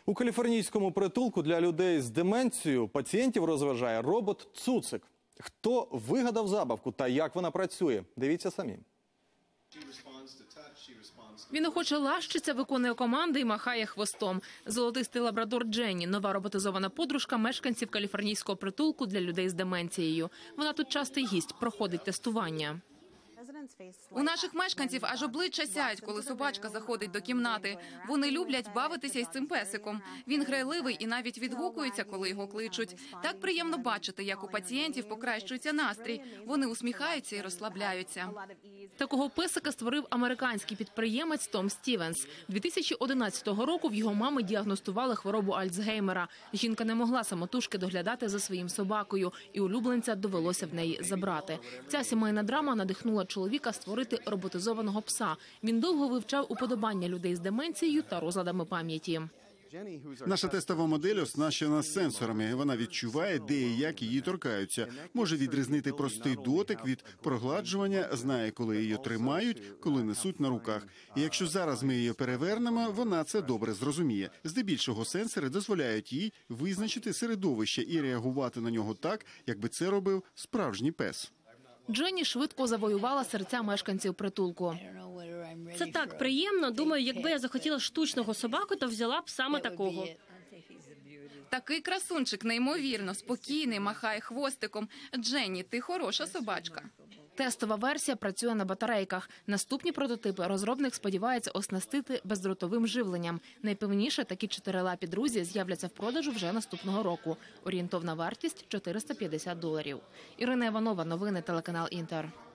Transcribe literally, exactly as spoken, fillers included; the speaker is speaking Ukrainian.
У каліфорнійському притулку для людей з деменцією пацієнтів розважає робот Цуцик. Хто вигадав забавку та як вона працює? Дивіться самі. Він охоче лащиться, виконує команди і махає хвостом. Золотистий лабрадор Дженні – нова роботизована подружка мешканців каліфорнійського притулку для людей з деменцією. Вона тут частий гість, проходить тестування. У наших мешканців аж обличчя сяють, коли собачка заходить до кімнати. Вони люблять бавитися із цим песиком. Він грайливий і навіть відгукується, коли його кличуть. Так приємно бачити, як у пацієнтів покращується настрій. Вони усміхаються і розслабляються. Такого песика створив американський підприємець Том Стівенс. дві тисячі одинадцятого року в його мами діагностували хворобу Альцгеймера. Жінка не могла самотужки доглядати за своїм собакою, і улюбленця довелося в неї забрати. Ця сімейна драма надихнула чоловіка створити роботизованого пса. Він довго вивчав уподобання людей з деменцією та розладами пам'яті. Наша тестова модель оснащена сенсорами. Вона відчуває, де і як її торкаються. Може відрізнити простий дотик від прогладжування, знає, коли її тримають, коли несуть на руках. І якщо зараз ми її перевернемо, вона це добре зрозуміє. Здебільшого сенсори дозволяють їй визначити середовище і реагувати на нього так, якби це робив справжній пес. Дженні швидко завоювала серця мешканців притулку. Це так приємно. Думаю, якби я захотіла штучного собаку, то взяла б саме такого. Такий красунчик, неймовірно, спокійний, махає хвостиком. Дженні, ти хороша собачка. Тестова версія працює на батарейках. Наступні прототипи розробник сподівається оснастити бездротовим живленням. Найпевніше, такі чотирилапі друзі з'являться в продажу вже наступного року. Орієнтовна вартість – чотириста п'ятдесят доларів. Ірина Іванова, новини, телеканал Інтер.